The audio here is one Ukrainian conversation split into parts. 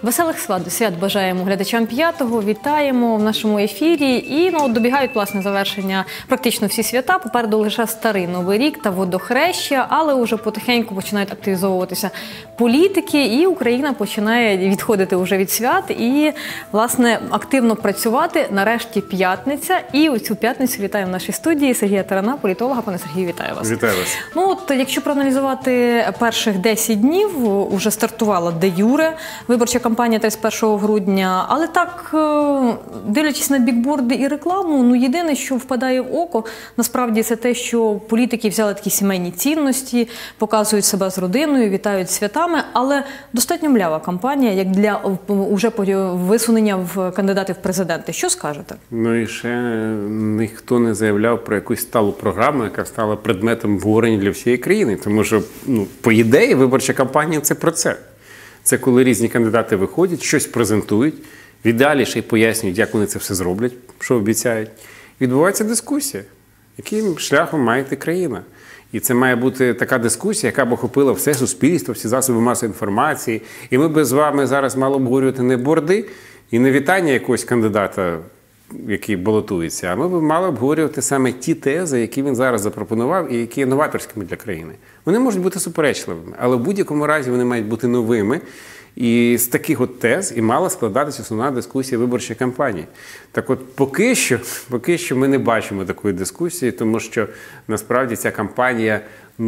Веселих свят бажаємо глядачам «П'ятого». Вітаємо в нашому ефірі. І добігають, власне, завершення практично всі свята. Попереду лише Старий Новий рік та Водохреща, але вже потихеньку починають активізовуватися політики, і Україна починає відходити вже від свят і, власне, активно працювати. Нарешті п'ятниця. І у цю п'ятницю вітаю в нашій студії Сергія Тарана, політолога. Пане Сергію, вітаю вас. Вітаю вас. Якщо проаналізувати перших 10 днів, вже стартувала де-юре виборча кампанія 31 грудня, але так, дивлячись на бікборди і рекламу, єдине, що впадає в око, насправді, це те, що політики взяли такі сімейні цінності, показують себе з родиною, вітають святами, але достатньо млява кампанія, як для уже висунення в кандидати в президенти. Що скажете? І ще ніхто не заявляв про якусь сталу програму, яка стала предметом обговорення для всієї країни, тому що, по ідеї, виборча кампанія – це про це. Це коли різні кандидати виходять, щось презентують, в ідеалі ще й пояснюють, як вони це все зроблять, що обіцяють. Відбувається дискусія, яким шляхом має йти країна. І це має бути така дискусія, яка б охопила все суспільство, всі засоби масової інформації. І ми б з вами зараз мали обговорювати не борди і не вітання якогось кандидата, який балотується, а ми б мали обговорювати саме ті тези, які він зараз запропонував і які є новаторськими для країни. Вони можуть бути суперечливими, але в будь-якому разі вони мають бути новими. І з таких от тез і мала складатися основна дискусія виборчої кампанії. Так от поки що ми не бачимо такої дискусії, тому що насправді ця кампанія,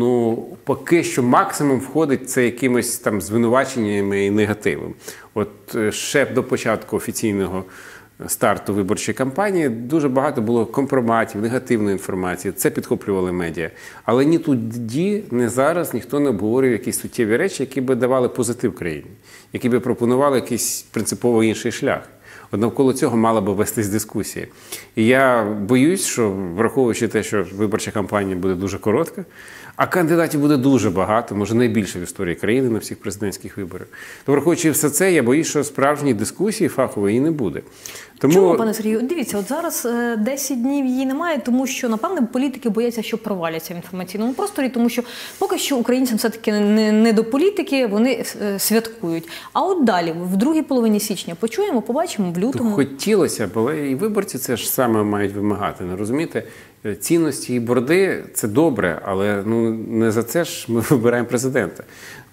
поки що максимум входить це якимось там звинуваченнями і негативом. От ще до початку офіційного старту виборчої кампанії дуже багато було компроматів, негативної інформації. Це підхоплювали медіа. Але ні тоді, ні зараз ніхто не обговорює якісь суттєві речі, які би давали позитив країні, які би пропонували якийсь принципово інший шлях. От навколо цього мала би вестись дискусія. І я боюсь, що, враховуючи те, що виборча кампанія буде дуже коротка, а кандидатів буде дуже багато, може найбільше в історії країни на всіх президентських виборах, то, враховуючи все це, я боюсь, що справжньої дискусії фахової і не буде. Чому, пане Сергію? Дивіться, от зараз 10 днів її немає, тому що, напевне, політики бояться, що проваляться в інформаційному просторі, тому що поки що українцям все-таки не до політики, вони святкують. А от далі, в другій половині січня, почуємо, побачимо в лютому. Хотілося б, але і виборці це ж саме мають вимагати, не розумієте? Цінності і борди – це добре, але не за це ж ми вибираємо президента.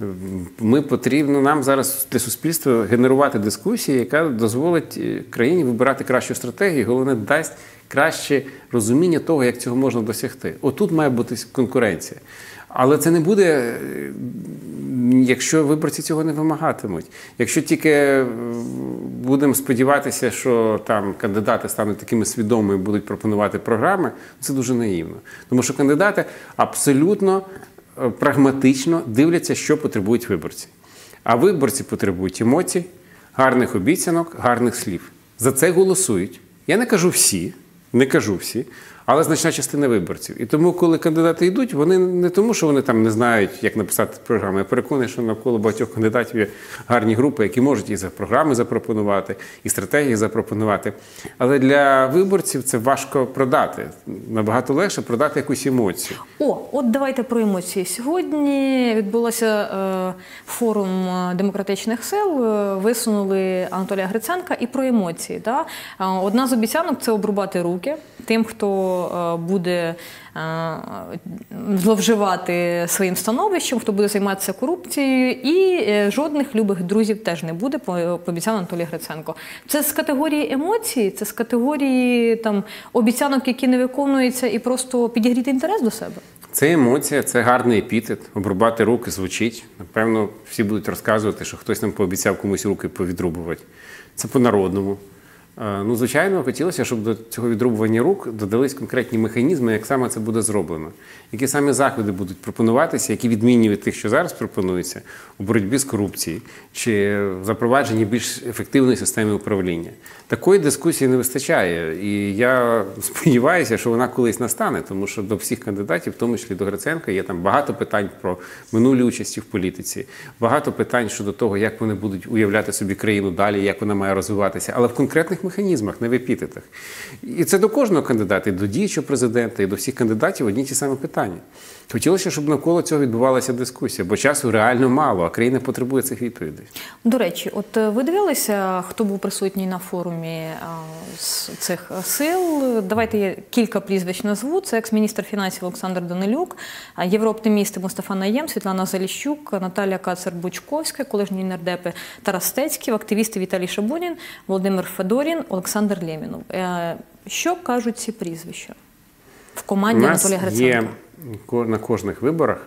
Нам зараз для суспільства генерувати дискусію, яка дозволить країні вибирати кращу стратегію, головне, дасть краще розуміння того, як цього можна досягти. Отут має бути конкуренція. Але це не буде, якщо виборці цього не вимагатимуть. Якщо тільки будемо сподіватися, що там кандидати стануть такими свідомими і будуть пропонувати програми, це дуже наївно. Тому що кандидати абсолютно прагматично дивляться, що потребують виборці. А виборці потребують емоцій, гарних обіцянок, гарних слів. За це голосують. Я не кажу всі, але значна частина виборців. І тому, коли кандидати йдуть, вони не тому, що вони там не знають, як написати програму. Я переконаний, що навколо багатьох кандидатів є гарні групи, які можуть і програми запропонувати, і стратегії запропонувати. Але для виборців це важко продати. Набагато легше продати якусь емоцію. От давайте про емоції. Сьогодні відбулося форум демократичних сил, висунули Анатолія Гриценка і про емоції. Одна з обіцянок – це обрубати руки тим, хто буде зловживати своїм становищем, хто буде займатися корупцією, і жодних любих друзів теж не буде, пообіцяв Анатолій Гриценко. Це з категорії емоцій, це з категорії обіцянок, які не виконуються, і просто підігріти інтерес до себе? Це емоція, це гарний епітет. Обрубати руки звучить. Напевно, всі будуть розказувати, що хтось нам пообіцяв комусь руки повідрубувати. Це по-народному. Звичайно, хотілося, щоб до цього відрубування рук додались конкретні механізми, як саме це буде зроблено. Які саме заходи будуть пропонуватися, які відмінні від тих, що зараз пропонуються, у боротьбі з корупцією, чи в запровадженні більш ефективної системи управління. Такої дискусії не вистачає. І я сподіваюся, що вона колись настане, тому що до всіх кандидатів, в тому числі до Гриценка, є там багато питань про минулі участі в політиці, багато питань щодо того, як вони будуть уявляти собі країну далі, як вона має розвиватися. Але в конкретних механізмах, не в епітетах. І це до кожного кандидата, і до діючого президента, і до всіх кандидатів одні ті самі питання. Хотілося, щоб навколо цього відбувалася дискусія, бо часу реально мало, а країна потребує цих відповідей. До речі, от ви дивилися, хто був присутній на форумі з цих сил? Давайте я кілька прізвищ назву. Це екс-міністр фінансів Олександр Данилюк, єврооптимісти Мустафа Найєм, Світлана Заліщук, Наталія Кацер-Бучковська, колишні нардепи Тарас Стецьків, активісти Віталій Шабунін, Володимир Федорін, Олександр Лємінов. Що кажуть ці прізвища в команді Анатолія Гриценка? Є на кожних виборах,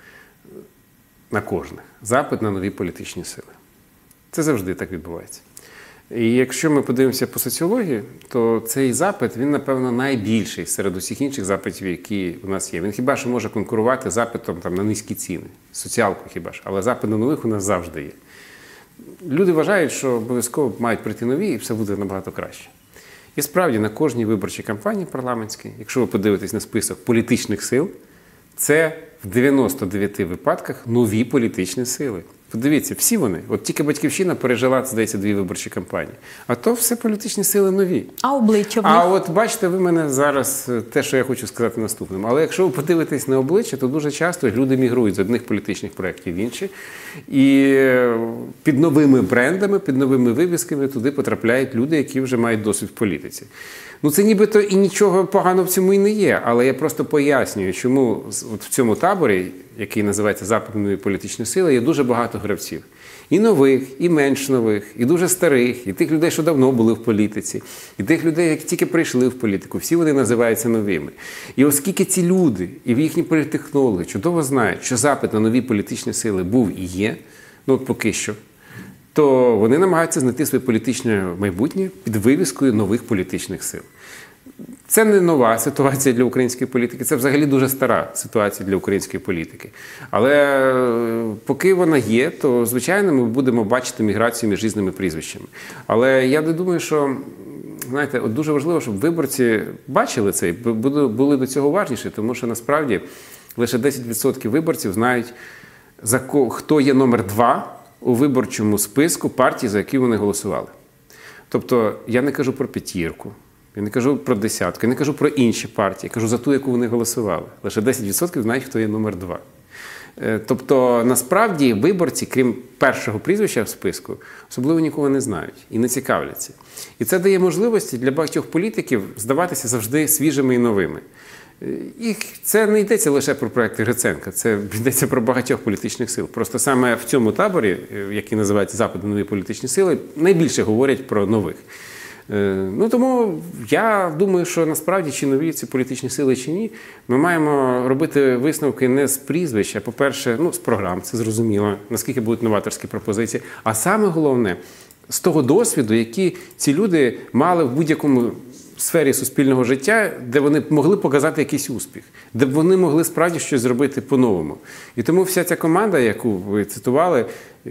запит на нові політичні сили. Це завжди так відбувається. І якщо ми подивимося по соціології, то цей запит, він, напевно, найбільший серед усіх інших запитів, які у нас є. Він хіба що може конкурувати запитом на низькі ціни, соціалку хіба ж, але запит на нових у нас завжди є. Люди вважають, що обов'язково мають прийти нові і все буде набагато краще. І справді на кожній виборчій кампанії парламентській, якщо ви подивитесь на список політичних сил, це в 99 випадках нові політичні сили. Подивіться, всі вони. От тільки «Батьківщина» пережила, здається, 2 виборчі кампанії. А то все політичні сили нові. А обличчя? А от бачите, ви мене зараз, те, що я хочу сказати наступним. Але якщо ви подивитесь на обличчя, то дуже часто люди мігрують з одних політичних проєктів в інші. І під новими брендами, під новими вивісками туди потрапляють люди, які вже мають досвід в політиці. Ну це нібито і нічого поганого в цьому і не є, але я просто пояснюю, чому от в цьому таборі, який називається «Запит на нові політичні сили», є дуже багато гравців. І нових, і менш нових, і дуже старих, і тих людей, що давно були в політиці, і тих людей, які тільки прийшли в політику. Всі вони називаються новими. І оскільки ці люди і їхні політтехнологи чудово знають, що запит на нові політичні сили був і є, ну от поки що, то вони намагаються знайти своє політичне майбутнє під вивіскою нових політичних сил. Це не нова ситуація для української політики, це взагалі дуже стара ситуація для української політики. Але поки вона є, то, звичайно, ми будемо бачити міграцію між різними прізвищами. Але я не думаю, що, знаєте, от дуже важливо, щоб виборці бачили це і були до цього уважніші, тому що, насправді, лише 10% виборців знають, хто є номер 2 у виборчому списку партії, за які вони голосували. Тобто, я не кажу про п'ятірку, я не кажу про десятку, я не кажу про інші партії, я кажу за ту, яку вони голосували. Лише 10% знають, хто є номер 2. Тобто, насправді, виборці, крім першого прізвища в списку, особливо нікого не знають і не цікавляться. І це дає можливості для багатьох політиків здаватися завжди свіжими і новими. І це не йдеться лише про проекти Гриценка, це йдеться про багатьох політичних сил. Просто саме в цьому таборі, який називається «Запит на нові політичні сили», найбільше говорять про нових. Ну, тому я думаю, що насправді, чи нові ці політичні сили, чи ні, ми маємо робити висновки не з прізвищ, а, по-перше, з програм, це зрозуміло, наскільки будуть новаторські пропозиції, а саме головне, з того досвіду, який ці люди мали в будь-якому сфері суспільного життя, де вони могли показати якийсь успіх, де вони могли справді щось зробити по-новому. І тому вся ця команда, яку ви цитували,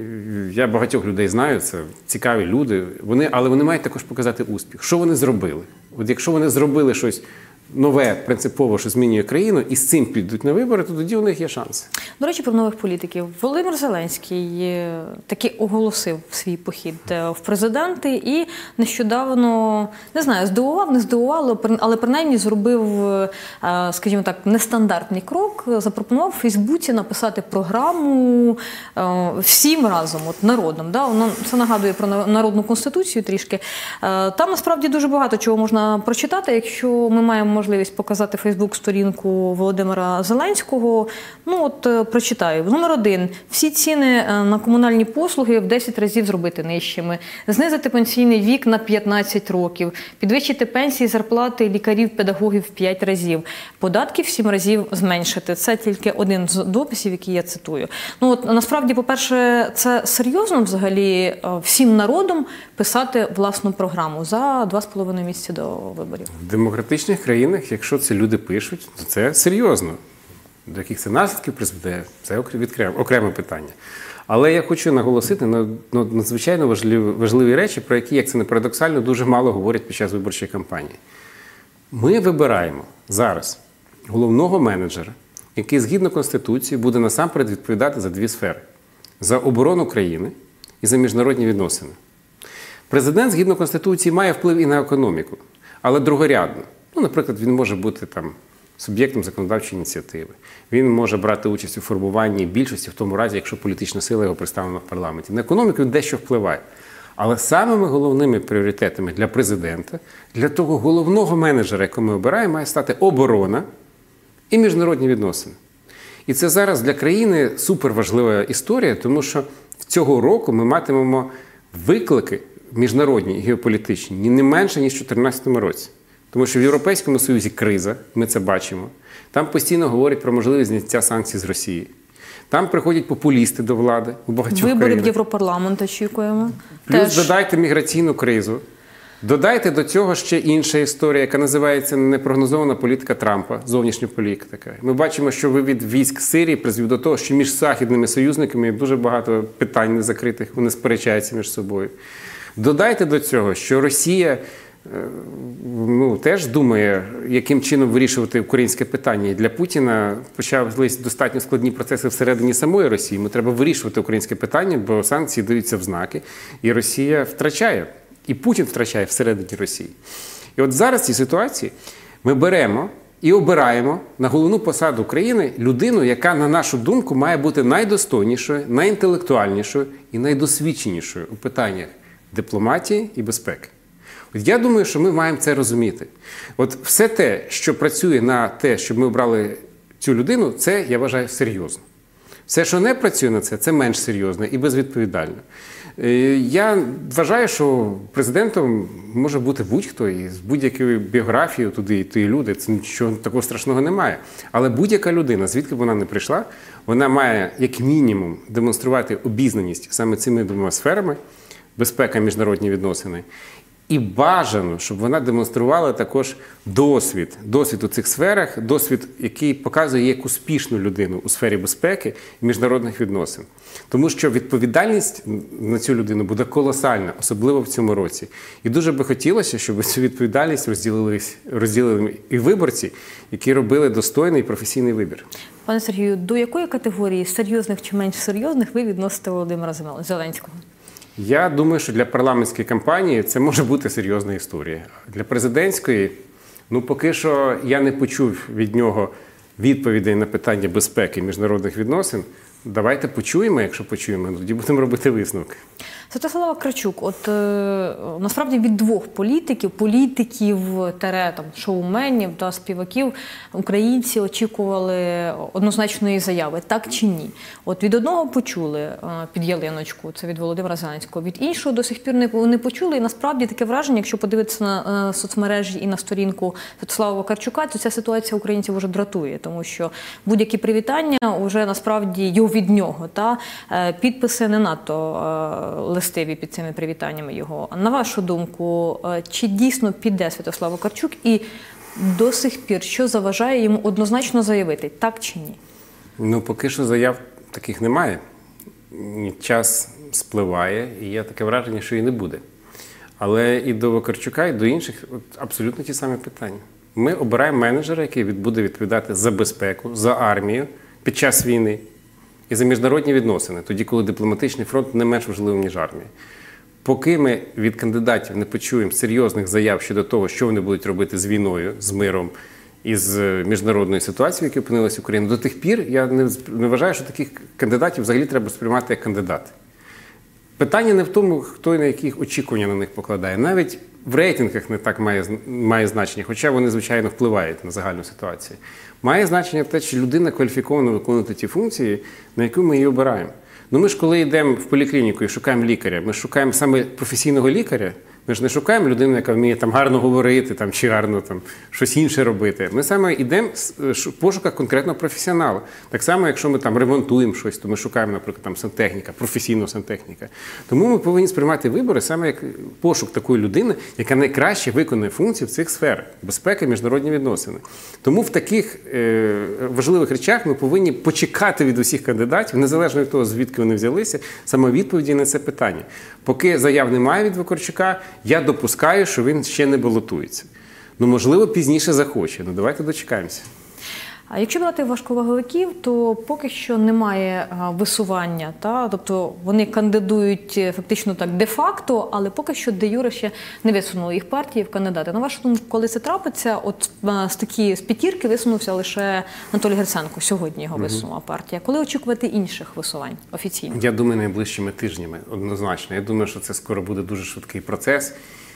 я багатьох людей знаю, це цікаві люди, але вони мають також показати успіх. Що вони зробили? От якщо вони зробили щось нове, принципово, що змінює країну, і з цим підуть на вибори, то тоді у них є шанси. До речі, про нових політиків. Володимир Зеленський таки оголосив свій похід в президенти і нещодавно, не знаю, здивував, не здивувало, але принаймні зробив, скажімо так, нестандартний крок, запропонував в Фейсбуці написати програму всім разом, от народом. Да? Це нагадує про народну конституцію трішки. Там насправді дуже багато чого можна прочитати, якщо ми маємо можливість показати Фейсбук-сторінку Володимира Зеленського. Прочитаю. Номер 1. Всі ціни на комунальні послуги в 10 разів зробити нижчими. Знизити пенсійний вік на 15 років. Підвищити пенсії, зарплати лікарів, педагогів в 5 разів. Податки в 7 разів зменшити. Це тільки один з дописів, який я цитую. Насправді, по-перше, це серйозно взагалі всім народом писати власну програму за 2,5 місяці до виборів. В демократичних країнах, якщо це люди пишуть, то це серйозно. До яких це наслідків призведе, це окреме питання. Але я хочу наголосити на надзвичайно важливі речі, про які, як це не парадоксально, дуже мало говорять під час виборчої кампанії. Ми вибираємо зараз головного менеджера, який згідно Конституції буде насамперед відповідати за 2 сфери. За оборону країни і за міжнародні відносини. Президент, згідно Конституції, має вплив і на економіку, але другорядно. Ну, наприклад, він може бути там суб'єктом законодавчої ініціативи. Він може брати участь у формуванні більшості в тому разі, якщо політична сила його представлена в парламенті. На економіку він дещо впливає. Але самими головними пріоритетами для президента, для того головного менеджера, якого ми обираємо, має стати оборона і міжнародні відносини. І це зараз для країни суперважлива історія, тому що цього року ми матимемо виклики міжнародні і геополітичні не менше, ніж у 2014 році. Тому що в Європейському Союзі криза, ми це бачимо. Там постійно говорять про можливість зняття санкцій з Росії. Там приходять популісти до влади у багатьох країнах. Вибори в Європарламент очікуємо. Плюс додайте міграційну кризу. Додайте до цього ще інша історія, яка називається непрогнозована політика Трампа, зовнішня політика. Ми бачимо, що вивід військ з Сирії призвів до того, що між західними союзниками є дуже багато питань незакритих, вони сперечаються між собою. Додайте до цього, що Росія теж думає, яким чином вирішувати українське питання. І для Путіна почались достатньо складні процеси всередині самої Росії. Ми треба вирішувати українське питання, бо санкції даються в знаки, і Росія втрачає. І Путін втрачає всередині Росії. І от зараз в цій ситуації ми беремо і обираємо на головну посаду країни людину, яка, на нашу думку, має бути найдостойнішою, найінтелектуальнішою і найдосвідченішою у питаннях дипломатії і безпеки. От я думаю, що ми маємо це розуміти. От все те, що працює на те, щоб ми обрали цю людину, це, я вважаю, серйозно. Все, що не працює на це, це менш серйозно і безвідповідально. Я вважаю, що президентом може бути будь-хто, і з будь-якою біографією туди йти люди, це нічого такого страшного немає. Але будь-яка людина, звідки б вона не прийшла, вона має як мінімум демонструвати обізнаність саме цими двома сферами безпека, міжнародні відносини. І бажано, щоб вона демонструвала також досвід у цих сферах, досвід, який показує як успішну людину у сфері безпеки і міжнародних відносин. Тому що відповідальність на цю людину буде колосальна, особливо в цьому році. І дуже би хотілося, щоб цю відповідальність розділили і виборці, які робили достойний і професійний вибір. Пане Сергію, до якої категорії серйозних чи менш серйозних ви відносите Володимира Зеленського? Я думаю, що для парламентської кампанії це може бути серйозна історія. Для президентської, поки що я не почув від нього відповідей на питання безпеки і міжнародних відносин. Давайте почуємо, якщо почуємо, тоді будемо робити висновки. Святослава Карчук, от насправді від двох політиків, шоуменів та співаків українці очікували однозначної заяви, так чи ні? От від одного почули під ялиночку, це від Володимира Зеленського, від іншого до сих пір не почули. І насправді таке враження, якщо подивитися на соцмережі і на сторінку Святослава Карчука, то ця ситуація українців вже дратує, тому що будь-які привітання вже насправді його від нього, підписи не надто листиві під цими привітаннями його. На вашу думку, чи дійсно піде Святослав Карчук і до сих пір, що заважає йому однозначно заявити, так чи ні? Поки що заяв таких немає. Час спливає, і є таке враження, що і не буде. Але і до Вакарчука, і до інших абсолютно ті самі питання. Ми обираємо менеджера, який буде відповідати за безпеку, за армію під час війни і за міжнародні відносини, тоді, коли дипломатичний фронт не менш важливий, ніж армія. Поки ми від кандидатів не почуємо серйозних заяв щодо того, що вони будуть робити з війною, з миром і з міжнародною ситуацією, в якій опинилася Україна, до тих пір я не вважаю, що таких кандидатів взагалі треба сприймати як кандидати. Питання не в тому, хто і на яких очікування на них покладає. Навіть в рейтингах не так має значення, хоча вони, звичайно, впливають на загальну ситуацію. Має значення те, чи людина кваліфіковано виконувати ті функції, на які ми її обираємо. Ми ж, коли йдемо в поліклініку і шукаємо лікаря, ми шукаємо саме професійного лікаря, ми ж не шукаємо людину, яка вміє гарно говорити чи гарно щось інше робити. Ми саме йдемо в пошуках конкретного професіонала. Так само, якщо ми ремонтуємо щось, то ми шукаємо, наприклад, сантехніка, професійного сантехніка. Тому ми повинні сприймати вибори саме як пошук такої людини, яка найкраще виконує функції в цих сферах – безпека і міжнародні відносини. Тому в таких важливих речах ми повинні почекати від усіх кандидатів, незалежно від того, звідки вони взялися, саме відповіді на це питання. Поки заяв немає від Вакарчука, я допускаю, що він ще не балотується. Можливо, пізніше захоче. Давайте дочекаємося. А якщо брати важковаговиків, то поки що немає висування, тобто вони кандидують фактично так де-факто, але поки що де-юре ще не висунули їх партії в кандидати. На вашу думку, коли це трапиться, от з п'ятірки висунувся лише Анатолій Гриценко, сьогодні його висунула партія. Коли очікувати інших висувань офіційно? Я думаю, найближчими тижнями, однозначно. Я думаю, що це скоро буде дуже швидкий процес.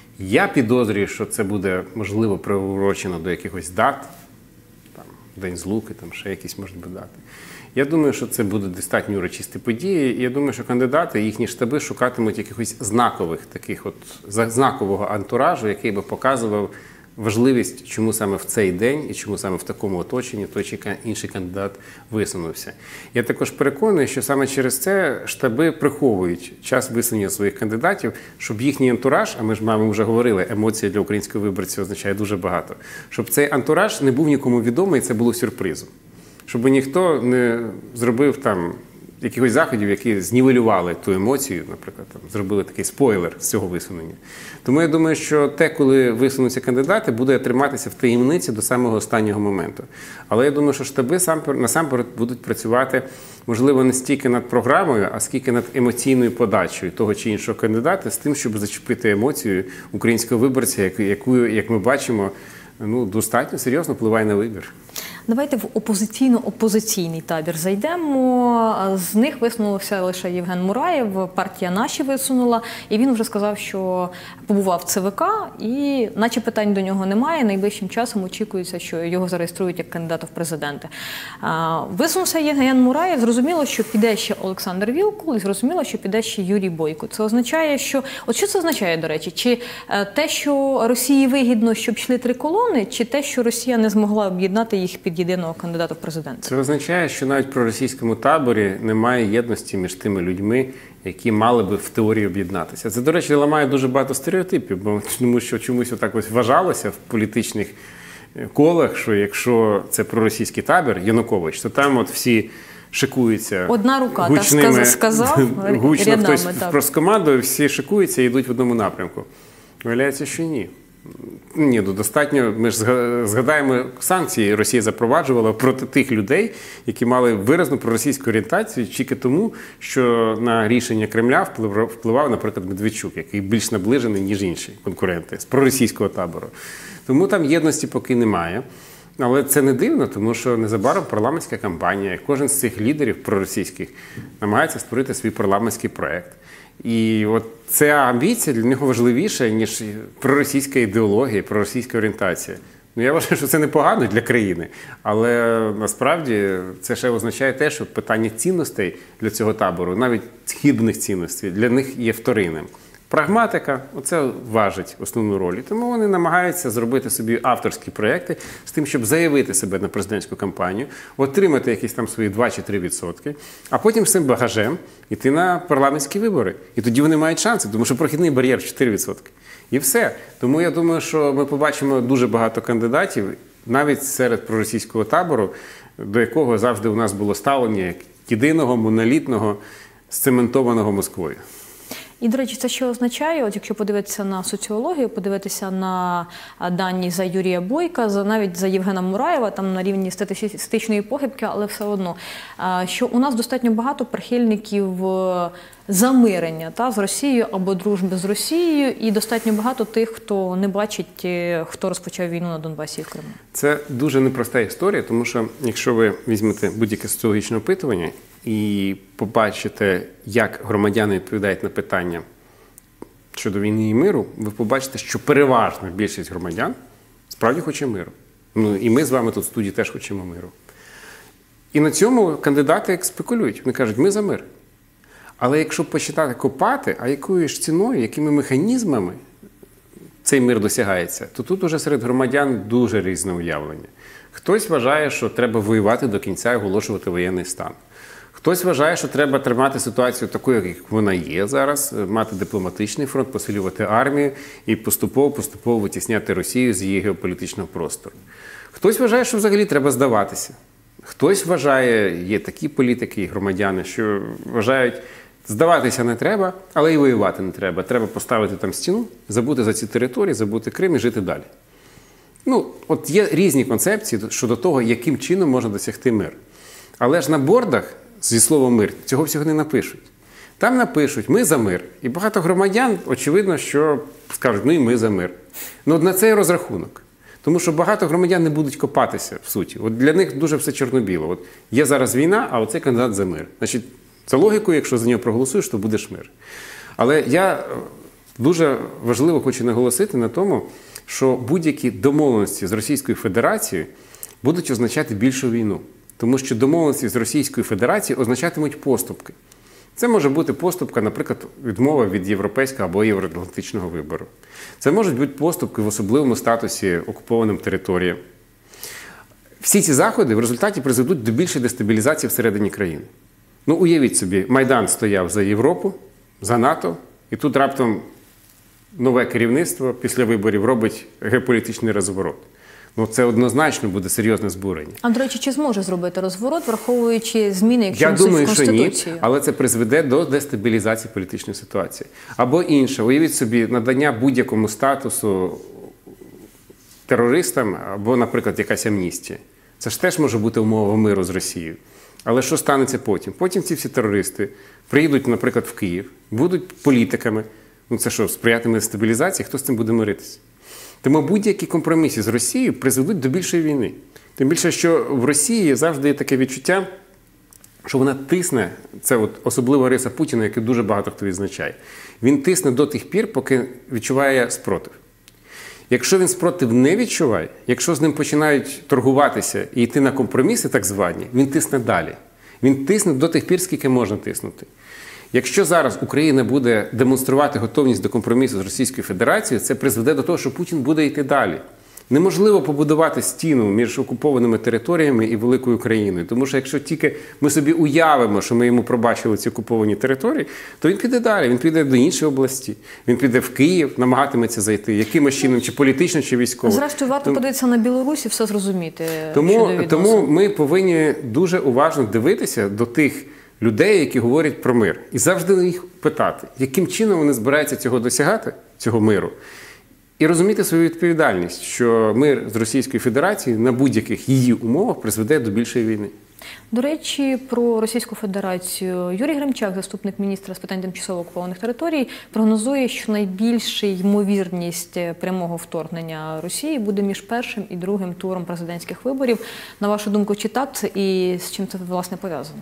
Я підозрюю, що це буде, можливо, приурочено до якихось дат, там, День Злуки, там ще якісь можуть бути дати. Я думаю, що це буде достатньо урочисті події, і я думаю, що кандидати, їхні штаби шукатимуть якихось знакових, таких от, знакового антуражу, який би показував важливість, чому саме в цей день і чому саме в такому оточенні той чи інший кандидат висунувся. Я також переконаний, що саме через це штаби приховують час висунення своїх кандидатів, щоб їхній антураж, а ми ж мабуть вже говорили, емоції для українського виборця означає дуже багато, щоб цей антураж не був нікому відомий і це було сюрпризом. Щоб ніхто не зробив там якихось заходів, які знівелювали ту емоцію, наприклад, там, зробили такий спойлер з цього висунення. Тому я думаю, що те, коли висунуться кандидати, буде триматися в таємниці до самого останнього моменту. Але я думаю, що штаби насамперед будуть працювати, можливо, не стільки над програмою, а скільки над емоційною подачею того чи іншого кандидата, з тим, щоб зачепити емоцію українського виборця, яку, як ми бачимо, достатньо серйозно впливає на вибір. Давайте в опозиційний табір зайдемо. З них висунулося лише Євген Мураєв, партія «Наші» висунула, і він вже сказав, що побував в ЦВК, і наче питань до нього немає, найближчим часом очікується, що його зареєструють як кандидата в президенти. Висунувся Євген Мураєв, зрозуміло, що піде ще Олександр Вілкул, і зрозуміло, що піде ще Юрій Бойко. Це означає, що... От що це означає, до речі? Чи те, що Росії вигідно, щоб йшли три колони, чи те, що Росія не змогла об'єднати їх під єдиного кандидата в президенти? Це означає, що навіть в проросійському таборі немає єдності між тими людьми, які мали би в теорії об'єднатися. Це, до речі, ламає дуже багато стереотипів, тому що чомусь отак ось вважалося в політичних колах, що якщо це проросійський табір, Янукович, то там от всі шикуються. Одна рука, гучними, так сказав, гучно рядами, хтось з командою, всі шикуються і йдуть в одному напрямку. Виявляється, що ні. Ні, достатньо, ми ж згадаємо санкції, Росія запроваджувала проти тих людей, які мали виразну проросійську орієнтацію тільки тому, що на рішення Кремля впливав, наприклад, Медведчук, який більш наближений, ніж інші конкуренти з проросійського табору. Тому там єдності поки немає. Але це не дивно, тому що незабаром парламентська кампанія, кожен з цих лідерів проросійських намагається створити свій парламентський проект. І от ця амбіція для нього важливіша, ніж проросійська ідеологія, проросійська орієнтація. Я вважаю, що це непогано для країни, але насправді це ще означає те, що питання цінностей для цього табору, навіть хибних цінностей, для них є вторинним. Прагматика – оце важить основну роль. І тому вони намагаються зробити собі авторські проекти з тим, щоб заявити себе на президентську кампанію, отримати якісь там свої 2 чи 3%, а потім з цим багажем йти на парламентські вибори. І тоді вони мають шанси, тому що прохідний бар'єр 4%. І все. Тому я думаю, що ми побачимо дуже багато кандидатів, навіть серед проросійського табору, до якого завжди у нас було ставлення як єдиного, монолітного, сцементованого Москвою. І, до речі, це що означає, от якщо подивитися на соціологію, подивитися на дані за Юрія Бойка, навіть за Євгена Мураєва, там на рівні статистичної похибки, але все одно, що у нас достатньо багато прихильників замирення з Росією або дружби з Росією, і достатньо багато тих, хто не бачить, хто розпочав війну на Донбасі і в Криму. Це дуже непроста історія, тому що якщо ви візьмете будь-яке соціологічне опитування і побачите, як громадяни відповідають на питання щодо війни і миру, ви побачите, що переважна більшість громадян справді хоче миру. І ми з вами тут в студії теж хочемо миру. І на цьому кандидати спекулюють. Вони кажуть, ми за мир. Але якщо почитати копати, а якою ж ціною, якими механізмами цей мир досягається, то тут уже серед громадян дуже різне уявлення. Хтось вважає, що треба воювати до кінця і оголошувати воєнний стан. Хтось вважає, що треба тримати ситуацію такою, як вона є зараз, мати дипломатичний фронт, посилювати армію і поступово витісняти Росію з її геополітичного простору. Хтось вважає, що взагалі треба здаватися. Хтось вважає, є такі політики і громадяни, що вважають, здаватися не треба, але і воювати не треба. Треба поставити там стіну, забути за ці території, забути Крим і жити далі. От є різні концепції щодо того, яким чином можна досягти мир. Але ж на бордах зі словом «мир» цього всього не напишуть. Там напишуть «ми за мир». І багато громадян, очевидно, що скажуть «ну і ми за мир». На це є розрахунок. Тому що багато громадян не будуть копатися в суті. От для них дуже все чорно-біло. От є зараз війна, а оцей кандидат за мир. Значить, за логікою, якщо за нього проголосуєш, то будеш мир. Але я дуже важливо хочу наголосити на тому, що будь-які домовленості з Російською Федерацією будуть означати більшу війну. Тому що домовленості з Російською Федерацією означатимуть поступки. Це може бути поступка, наприклад, відмова від європейського або євроатлантичного вибору. Це можуть бути поступки в особливому статусі окупованим територіям. Всі ці заходи в результаті призведуть до більшої дестабілізації всередині країни. Уявіть собі, Майдан стояв за Європу, за НАТО, і тут раптом нове керівництво після виборів робить геополітичний розворот. Це однозначно буде серйозне збурення. А, до речі, чи зможе зробити розворот, враховуючи зміни, якщо Я думаю, в Конституцію? що ні, але це призведе до дестабілізації політичної ситуації. Або інше, уявіть собі, надання будь-якому статусу терористам, або, наприклад, якась амністія. Це ж теж може бути умова миру з Росією. Але що станеться потім? Потім ці всі терористи приїдуть, наприклад, в Київ, будуть політиками. Це що, сприятиме дестабілізації? Хто з цим буде миритися? Тому будь-які компроміси з Росією призведуть до більшої війни. Тим більше, що в Росії завжди є таке відчуття, що вона тисне, це особлива риса Путіна, яку дуже багато хто відзначає. Він тисне до тих пір, поки відчуває спротив. Якщо він спротив не відчуває, якщо з ним починають торгуватися і йти на компроміси так звані, він тисне далі. Він тисне до тих пір, скільки можна тиснути. Якщо зараз Україна буде демонструвати готовність до компромісу з Російською Федерацією, це призведе до того, що Путін буде йти далі. Неможливо побудувати стіну між окупованими територіями і великою країною. Тому що якщо тільки ми собі уявимо, що ми йому пробачили ці окуповані території, то він піде далі, він піде до іншої області, він піде в Київ, намагатиметься зайти, якимось чином, чи політично, чи військово. Зрештою, варто подивитися на Білорусь і все зрозуміти. Тому ми повинні дуже уважно дивитися до тих людей, які говорять про мир. І завжди їх питати, яким чином вони збираються цього досягати, цього миру. І розуміти свою відповідальність, що мир з Російською Федерацією на будь-яких її умовах призведе до більшої війни. До речі, про Російську Федерацію. Юрій Гремчак, заступник міністра з питань тимчасово окупованих територій, прогнозує, що найбільша ймовірність прямого вторгнення Росії буде між першим і другим туром президентських виборів. На вашу думку, чи так це і з чим це, власне, пов'язано?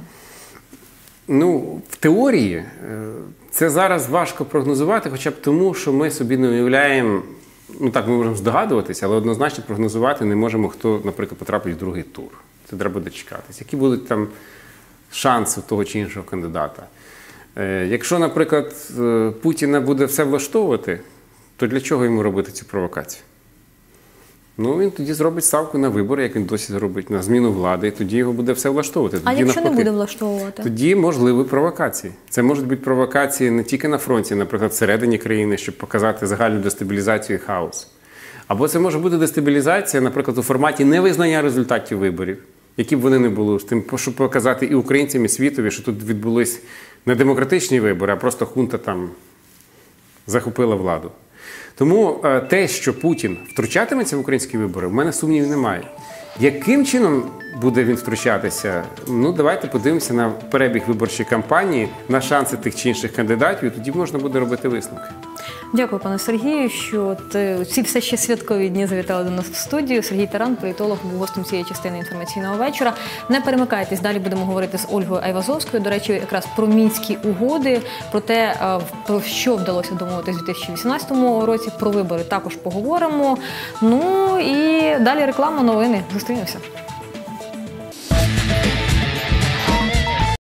В теорії це зараз важко прогнозувати, хоча б тому, що ми собі не уявляємо, так ми можемо здогадуватися, але однозначно прогнозувати не можемо, хто, наприклад, потрапить в другий тур. Це треба дочекатися. Які будуть там шанси того чи іншого кандидата. Якщо, наприклад, Путіна буде все влаштовувати, то для чого йому робити цю провокацію? Він тоді зробить ставку на вибори, як він досі зробить, на зміну влади, і тоді його буде все влаштовувати. А якщо не буде влаштовувати? Тоді можливі провокації. Це можуть бути провокації не тільки на фронті, наприклад, всередині країни, щоб показати загальну дестабілізацію і хаос. Або це може бути дестабілізація, наприклад, у форматі невизнання результатів виборів, які б вони не були, з тим, щоб показати і українцям, і світові, що тут відбулись не демократичні вибори, а просто хунта там захопила владу. Тому те, що Путін втручатиметься в українські вибори, в мене сумнівів немає. Яким чином буде він втручатися? Давайте подивимося на перебіг виборчої кампанії, на шанси тих чи інших кандидатів, і тоді можна буде робити висновки. Дякую, пане Сергію, що ці все ще святкові дні завітали до нас в студію. Сергій Таран, політолог, був гостем цієї частини інформаційного вечора. Не перемикайтесь, далі будемо говорити з Ольгою Айвазовською. До речі, якраз про Мінські угоди, про те, про що вдалося домовитися у 2018 році, про вибори також поговоримо. І далі реклама, новини. Зустрінемося.